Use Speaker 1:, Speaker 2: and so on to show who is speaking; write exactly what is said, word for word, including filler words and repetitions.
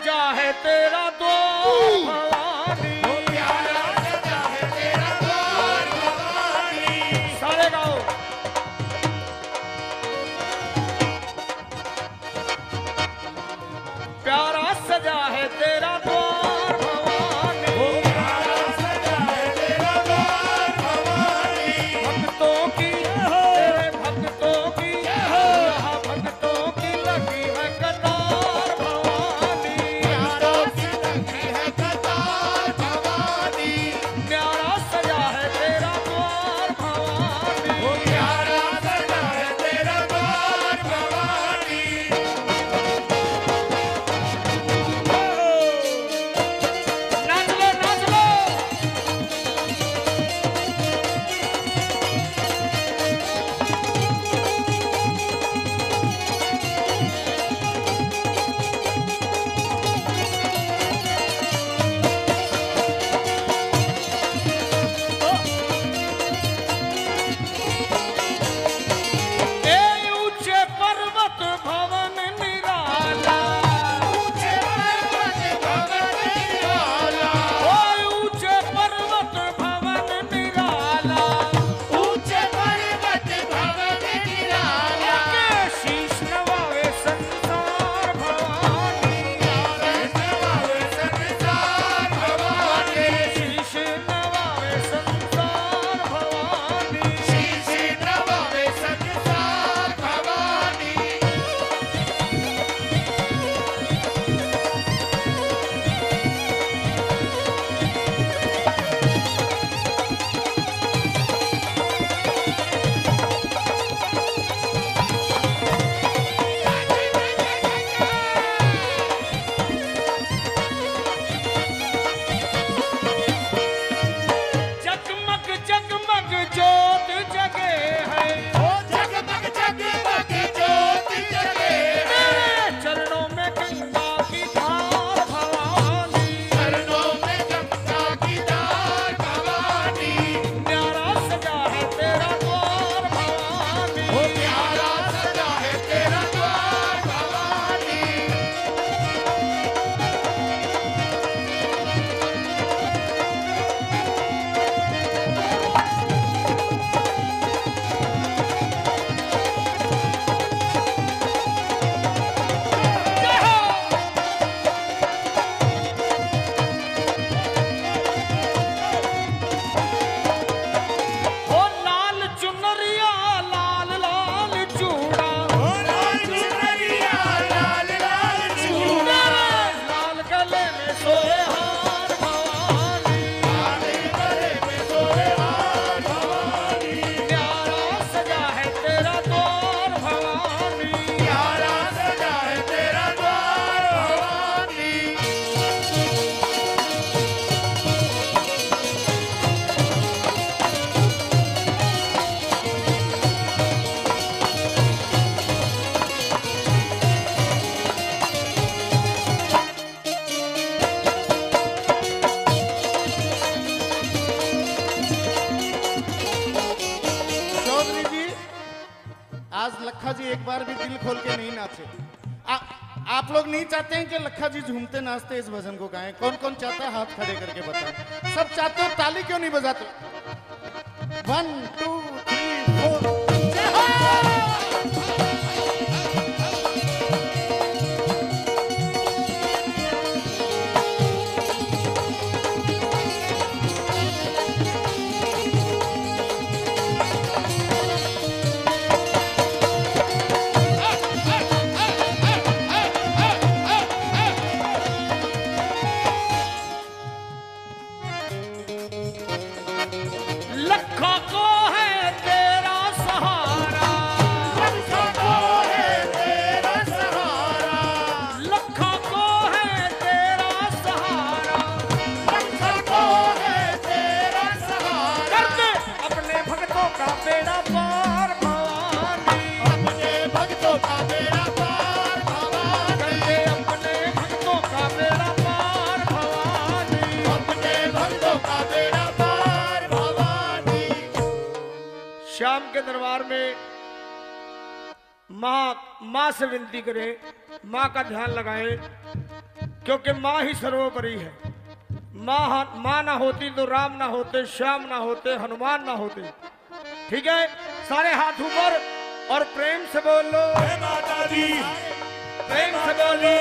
Speaker 1: सजा है तेरा द्वार भवानी,
Speaker 2: प्यारा सजा है तेरा द्वार भवानी।
Speaker 1: सारे गाओ। प्यारा सजा है तेरा द्वार भवानी,
Speaker 2: प्यारा सजा है तेरा द्वार भवानी।
Speaker 1: भक्तों की तेरे भक्तों की यहाँ भक्तों की लगी है कतार भवानी,
Speaker 2: प्यारा सी लगी है कतार भवानी।
Speaker 1: प्यारा सजा है तेरा द्वार भवानी,
Speaker 2: प्यारा सजा है तेरा द्वार भवानी।
Speaker 1: नाच लो नाच लो। ए ऊंचे पर्वत भवन निराला,
Speaker 2: ऊंचे पर्वत भवन निराला।
Speaker 1: ओ ऊंचे पर्वत भवन निराला,
Speaker 2: ऊंचे पर्वत भवन निराला।
Speaker 1: के शीश नवावे संसार भवानी,
Speaker 2: नवावे संसार भवानी।
Speaker 1: शीश नवावे संसार भवानी,
Speaker 2: शीश नवावे संसार भवानी।
Speaker 1: जगमग जगमग ज्योत जगे है,
Speaker 2: ओ जगमग जगमग ज्योत जगे है।
Speaker 1: तेरे चरणों में गंगा की धार भवानी,
Speaker 2: चरणों में गंगा की धार भवानी।
Speaker 1: प्यारा सजा है तेरा द्वार भवानी,
Speaker 2: प्यारा सजा है तेरा द्वार भवानी।
Speaker 1: ओ लाल चुनरिया लाल लाल चूड़ा,
Speaker 2: ओ लाल चुनरिया लाल लाल चूड़ा।
Speaker 1: लाल गले में सोए हार भवानी,
Speaker 2: आने गले में सोए हार भवानी।
Speaker 1: प्यारा सजा है तेरा द्वार भवानी,
Speaker 2: प्यारा सजा है तेरा द्वार भवानी।
Speaker 3: चौधरी जी, आज लखा जी एक बार भी दिल खोल के नहीं नाचे। आ, आप लोग नहीं चाहते हैं कि लखा जी झूमते नाचते इस भजन को गाएं? कौन कौन चाहता है हाथ खड़े करके बताएं। सब चाहते हो, ताली क्यों नहीं बजाते? One two three four.
Speaker 1: लखा को है तेरा सहारा,
Speaker 2: लखा को है तेरा सहारा।
Speaker 1: लखा को है तेरा सहारा,
Speaker 2: लखा को है तेरा सहारा।
Speaker 1: कर दे अपने भक्तों का बेड़ा पार भवानी,
Speaker 2: अपने भक्तों का बेड़ा पार भवानी।
Speaker 1: कर दे अपने भक्तों का बेड़ा पार भवानी,
Speaker 2: अपने भक्तों का बेड़ा पार भवानी।
Speaker 1: श्याम के दरबार में माँ माँ से विनती करें, माँ का ध्यान लगाएं क्योंकि माँ ही सर्वोपरि है। माँ माँ ना होती तो राम ना होते, श्याम ना होते, हनुमान ना होते। ठीक है, सारे हाथ ऊपर और प्रेम से बोलो
Speaker 2: माता दी,
Speaker 1: प्रेम से बोलो